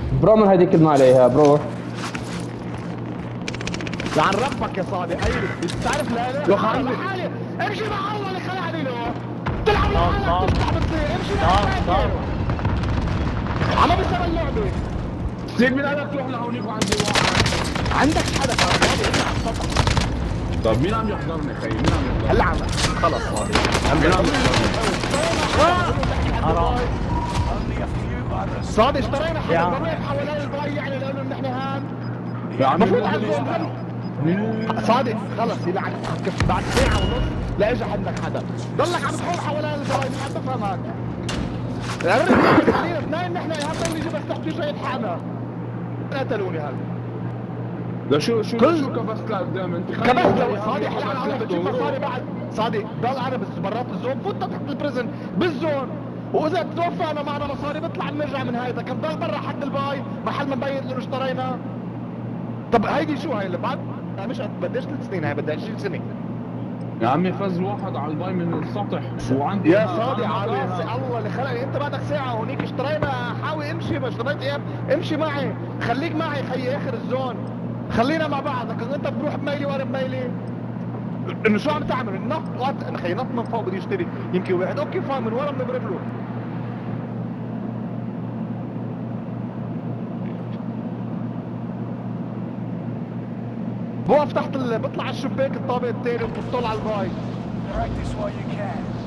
برو من هذيك كلمة عليها برو. لعن ربك يا صادق ايوه بتعرف لا حالي امشي مع الله اللي خلعني له تلعب لحالك تفتح بتصير امشي مع عم بيسمع اللعبة سيب من قالك تروح لهونيك وعندي واحد. عندك حدا صادق انت على السطح. طب مين عم يحضرني خيي؟ مين عم يحضرني؟ هلا خلص صادق مين عم يحضرني؟ حرام صادق اشترينا حدا ضريب حوالين الباي يعني لانه نحن هان يا عمي المفروض على الزون صادق خلص يلعن بعد ساعة ونص لا اجى عندك حدا ضلك عم تحول حوالين الباي مش عم تفهم هاد خلينا اثنين نحن يا هذا اللي بس تحكي شوية حدا قتلوني هلا لا شو كبست لقدام انت كبست لو صادق حلال بتجيب مصاري بعد صادق ضل انا بس برات الزون فوت تحت البريزن بالزون واذا توفقنا معنا مصاري بيطلع بنرجع من هاي كان ضل برا حد الباي محل ما نبين انه اشترينا. طب هيدي شو هاي اللي بعد مش بديش 3 سنين هاي بدها 20 سنه يا عمي فاز واحد على الباي من السطح وعندي يا صادق الله اللي خلقني انت بعدك ساعه هونيك اشترينا حاول امشي ما اشتريت اياب امشي معي خليك معي خيي اخر الزون خلينا مع بعض لكن انت بروح بميلي وانا بميلي انه شو عم تعمل النط وقت انا خيي نط من فوق بده يشتري يمكن واحد اوكي فاهم من ورا بنضرب له بوقف تحت بطلع على الشباك الطابق الثاني وبطل على الباي.